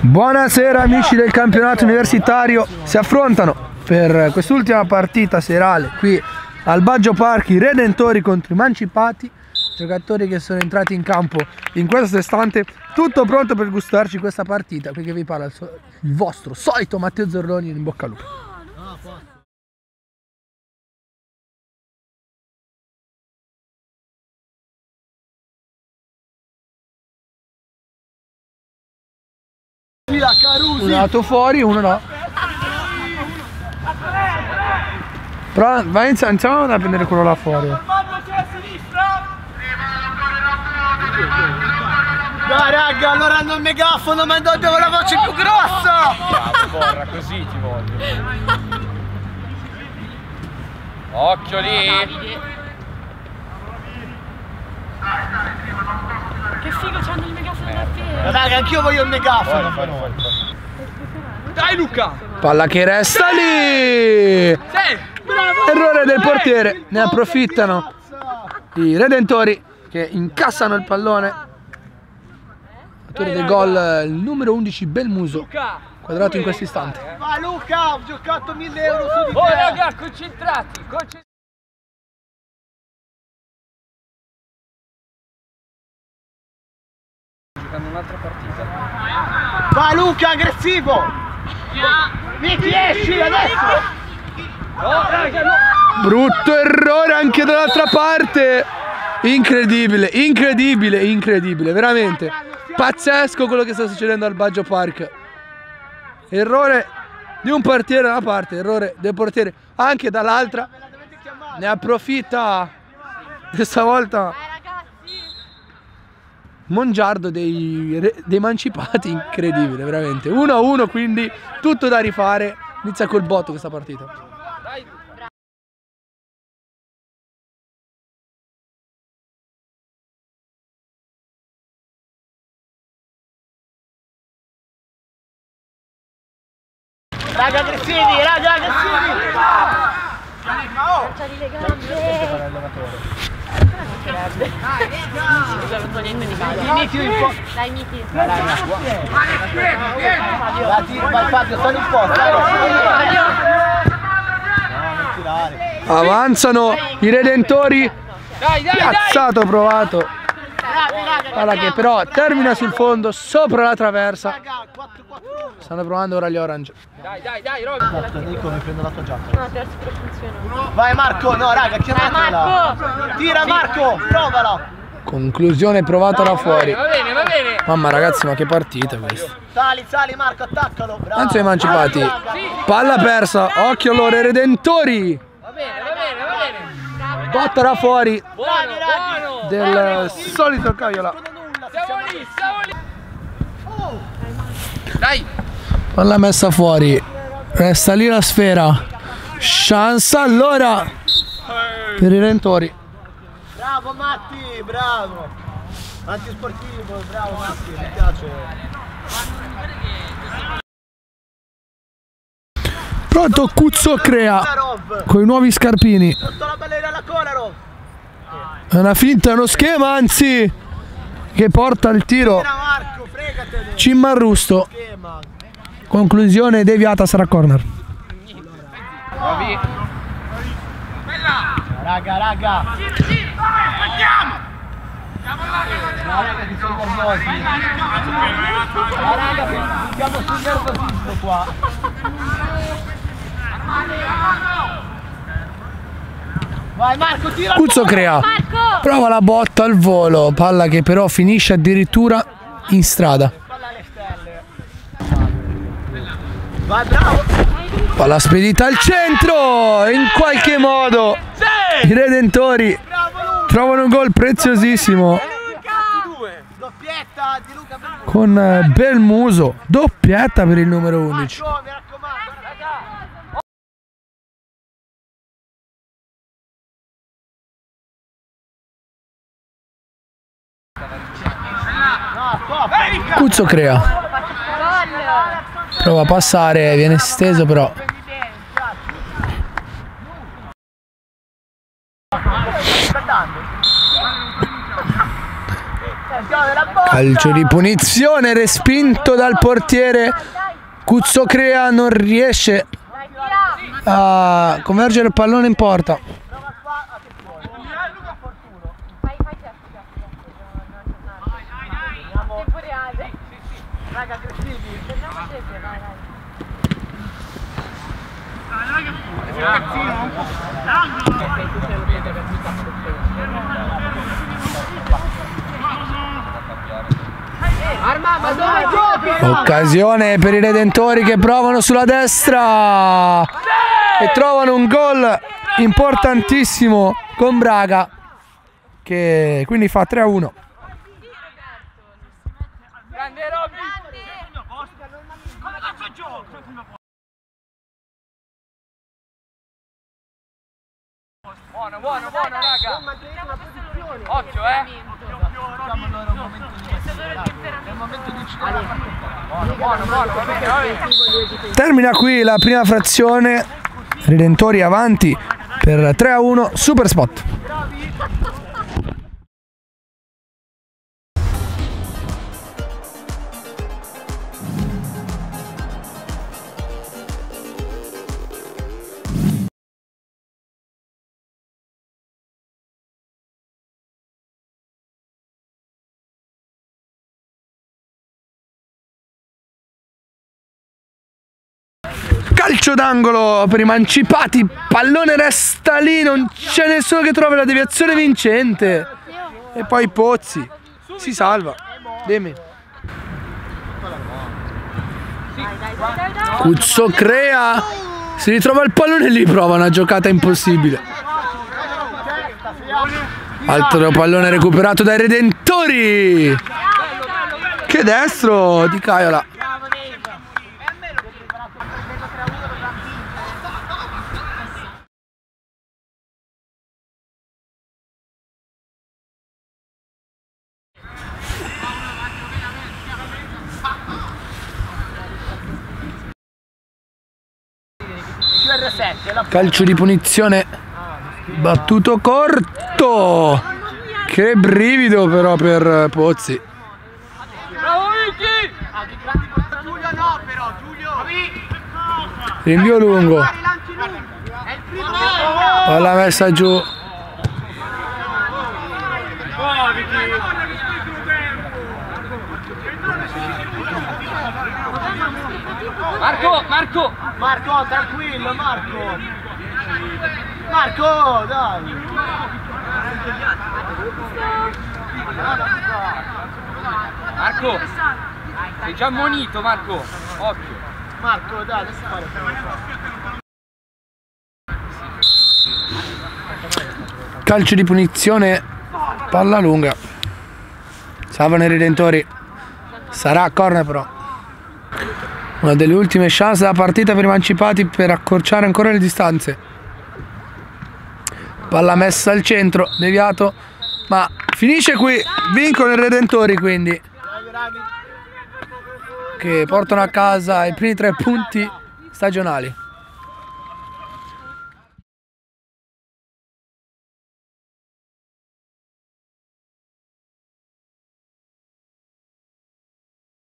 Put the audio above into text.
Buonasera amici del campionato universitario, si affrontano per quest'ultima partita serale qui al Baggio Park i Redentori contro i Mancipati, giocatori che sono entrati in campo in questo istante, tutto pronto per gustarci questa partita. Qui che vi parla il vostro solito Matteo Zorloni, in bocca al lupo. Uno è andato fuori, uno no. Però vai, iniziamo a prendere quello là fuori. No raga, allora hanno il megafono, ma devo la voce più grossa! Bravo, porra, così ti voglio. Occhio lì! Che figo, c'hanno il megafono da te! Raga, anch'io voglio il megafono! Dai Luca! Palla che resta lì! Sì! Bravo! Errore del portiere, ne approfittano i Redentori che incassano il pallone. Autore del gol il numero 11 Belmuso, quadrato in questo istante. Ma Luca, ho giocato 1000 euro su di te! Oh raga, concentrati! Giocando un'altra partita. Vai Luca, aggressivo! Miki, esci adesso! No, raga, no! Brutto errore anche dall'altra parte. Incredibile, incredibile, incredibile, veramente pazzesco quello che sta succedendo al Baggio Park. Errore di un portiere da una parte, errore del portiere anche dall'altra. Ne approfitta questa volta Mongiardo dei Mancipati. Incredibile, veramente 1-1, quindi tutto da rifare. Inizia col botto questa partita. Raga, aggressivi, raga, aggressivi! Facciali le gambe! Scusa, non so niente di calcio. Miki, un po'! Dai Miki! Vai Fabio, sali un po', dai! No, non tirare! Avanzano i Redentori. Piazzato, provato. Guarda che però termina sul fondo, sopra la traversa. Stanno provando ora gli Orange. Dai, Roby! Nico, mi prendo la tua giacca. No, terzo però funziona. Vai Marco, no raga, chiamatela! Tira Marco, provala! Conclusione provata da fuori. Va bene! Mamma ragazzi, ma che partita questa. Sali Marco, attaccalo! Bravo! Anzi, i Mancipati. Palla persa, occhio loro, i Redentori. Va bene! Botta da fuori Buono! del solito Caiola. Siamo lì! Dai! Palla messa fuori. Resta lì la sfera. Chance allora per i Redentori. Bravo Matti, bravo! Antisportivo, bravo Matti, mi piace! Pronto Cuzzo crea con i nuovi scarpini. Sotto la ballerina alla Kolarov! È una finta, è uno schema anzi che porta il tiro. Tira Marco, fregatene! Cimmarrusto. Schema! Conclusione deviata, sarà corner. Roby! Raga! Raga, che sono nervosi! Raga, siamo sul nervosismo qua! Vai Marco, tira! Cuzzo crea. Marco! Prova la botta al volo. Palla che però finisce addirittura in strada. Palla alle stelle! Vai, bravo! Palla spedita al centro. In qualche modo i Redentori trovano un gol preziosissimo Doppietta di Luca Belmuso! con Belmuso. Doppietta per il numero 11. Marco, mi raccomando, raga! No, stop! Cuzzo crea. Prova a passare, viene steso però. Calcio di punizione respinto dal portiere. Cuzzocrea non riesce a convergere il pallone in porta. Occasione per i Redentori che provano sulla destra e trovano un gol importantissimo con Braga, che quindi fa 3-1. Grande Robby! Buono, buono, buono, raga! Occhio, Buono, buono, buono, va bene, va bene. Termina qui la prima frazione, Redentori avanti per 3-1, super spot. Calcio d'angolo per i Mancipati, pallone resta lì, non c'è nessuno che trova la deviazione vincente. E poi Pozzi si salva. Dimmi. Cuzzocrea si ritrova il pallone e lì prova una giocata impossibile. Altro pallone recuperato dai Redentori. Che destro di Caiola. Calcio di punizione battuto corto. Che brivido però per Pozzi. Bravo Vicky! Giulio no però, Giulio! Rinvio lungo. È il primo Palla messa giù. Marco, Marco! Marco, tranquillo, Marco! Marco, dai! Marco! Sei già ammonito, Marco! Occhio! Marco, dai, adesso fare. Calcio di punizione, palla lunga. Salvano i Redentori. Sarà corner però. Una delle ultime chance della partita per i Mancipati per accorciare ancora le distanze. Palla messa al centro, deviato, ma finisce qui. Vincono i Redentori quindi, che portano a casa i primi 3 punti stagionali.